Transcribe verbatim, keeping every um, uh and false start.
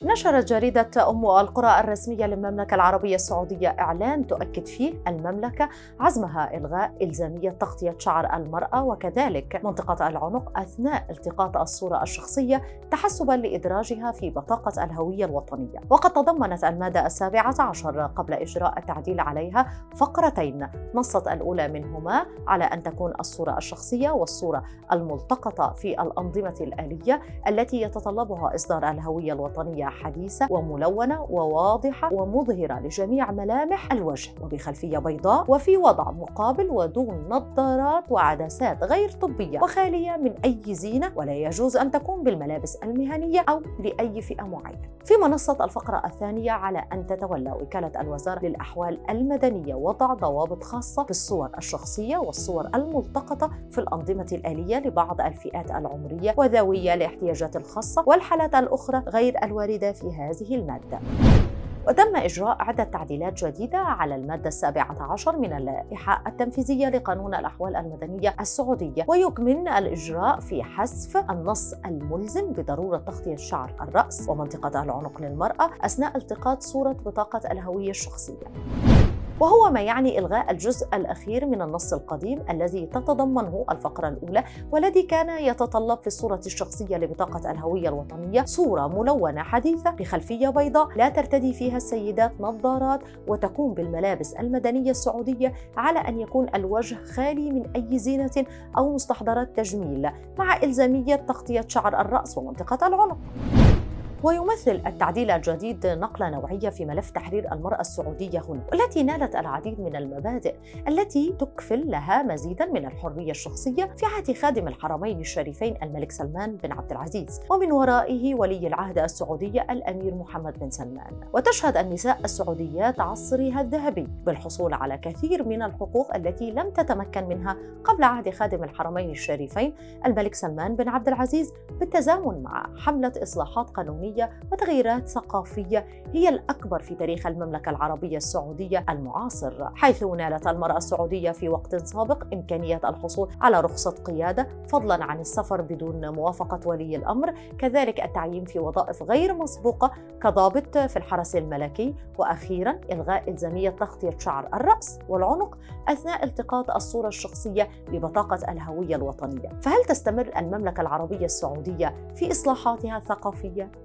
نشرت جريدة أم القرى الرسمية للمملكة العربية السعودية إعلان تؤكد فيه المملكة عزمها إلغاء إلزامية تغطية شعر المرأة وكذلك منطقة العنق أثناء التقاط الصورة الشخصية تحسباً لإدراجها في بطاقة الهوية الوطنية. وقد تضمنت المادة السابعة عشر قبل إجراء التعديل عليها فقرتين نصت الأولى منهما على أن تكون الصورة الشخصية والصورة الملتقطة في الأنظمة الآلية التي يتطلبها إصدار الهوية الوطنية حديثة وملونة وواضحة ومظهرة لجميع ملامح الوجه وبخلفية بيضاء وفي وضع مقابل ودون نظارات وعدسات غير طبية وخالية من أي زينة، ولا يجوز أن تكون بالملابس المهنية أو لأي فئة معينة. في منصة الفقرة الثانية على أن تتولى وكالة الوزارة للأحوال المدنية وضع ضوابط خاصة بالصور الشخصية والصور الملتقطة في الأنظمة الآلية لبعض الفئات العمرية وذوي الاحتياجات الخاصة والحالات الأخرى غير الواردة في هذه المادة. وتم إجراء عدة تعديلات جديدة على المادة السابعة عشر من اللائحة التنفيذية لقانون الأحوال المدنية السعودية، ويكمن الإجراء في حذف النص الملزم بضرورة تغطية شعر الرأس ومنطقة العنق للمرأة أثناء التقاط صورة بطاقة الهوية الشخصية، وهو ما يعني إلغاء الجزء الأخير من النص القديم الذي تتضمنه الفقرة الأولى والذي كان يتطلب في الصورة الشخصية لبطاقة الهوية الوطنية صورة ملونة حديثة بخلفية بيضاء لا ترتدي فيها السيدات نظارات وتكون بالملابس المدنية السعودية، على أن يكون الوجه خالي من أي زينة أو مستحضرات تجميل مع إلزامية تغطية شعر الرأس ومنطقة العنق. ويمثل التعديل الجديد نقلة نوعية في ملف تحرير المرأة السعودية هنا، والتي نالت العديد من المبادئ التي تكفل لها مزيدا من الحرية الشخصية في عهد خادم الحرمين الشريفين الملك سلمان بن عبد العزيز، ومن ورائه ولي العهد السعودية الأمير محمد بن سلمان. وتشهد النساء السعوديات عصرها الذهبي بالحصول على كثير من الحقوق التي لم تتمكن منها قبل عهد خادم الحرمين الشريفين الملك سلمان بن عبد العزيز، بالتزامن مع حملة إصلاحات قانونية وتغييرات ثقافية هي الأكبر في تاريخ المملكة العربية السعودية المعاصر، حيث نالت المرأة السعودية في وقت سابق إمكانية الحصول على رخصة قيادة فضلاً عن السفر بدون موافقة ولي الأمر، كذلك التعيين في وظائف غير مسبوقة كضابط في الحرس الملكي، وأخيراً إلغاء إلزامية تغطية شعر الرأس والعنق أثناء التقاط الصورة الشخصية ببطاقة الهوية الوطنية. فهل تستمر المملكة العربية السعودية في إصلاحاتها الثقافية؟